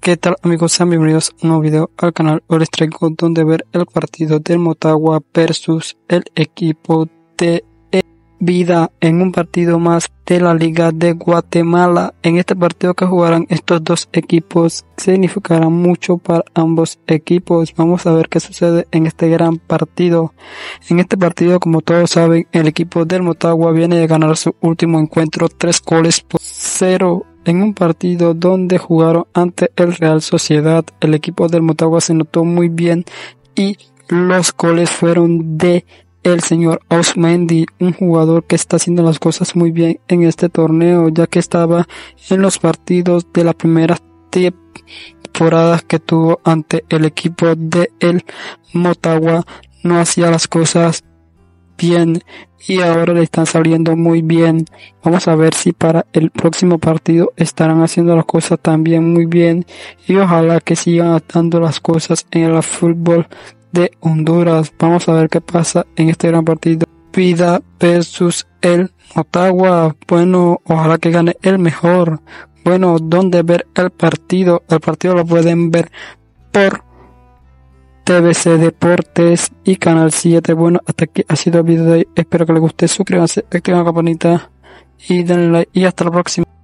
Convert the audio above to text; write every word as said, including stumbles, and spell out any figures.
¿Qué tal, amigos? Sean bienvenidos a un nuevo video al canal. Hoy les traigo donde ver el partido del Motagua versus el equipo de Vida en un partido más de la Liga de Guatemala. En este partido que jugarán estos dos equipos significará mucho para ambos equipos. Vamos a ver qué sucede en este gran partido. En este partido, como todos saben, el equipo del Motagua viene de ganar su último encuentro tres goles por cero. En un partido donde jugaron ante el Real Sociedad, el equipo del Motagua se notó muy bien y los goles fueron de el señor Osmendi, un jugador que está haciendo las cosas muy bien en este torneo, ya que estaba en los partidos de la primera temporada que tuvo ante el equipo de el Motagua, no hacía las cosas bien y ahora le están saliendo muy bien. Vamos a ver si para el próximo partido estarán haciendo las cosas también muy bien y ojalá que sigan dando las cosas en el fútbol de Honduras. Vamos a ver qué pasa en este gran partido. Vida versus el Motagua. Bueno, ojalá que gane el mejor. Bueno, ¿dónde ver el partido? El partido lo pueden ver por T V C Deportes y Canal siete. Bueno, hasta aquí ha sido el video de hoy. Espero que les guste. Suscríbanse, activen la campanita y denle like. Y hasta la próxima.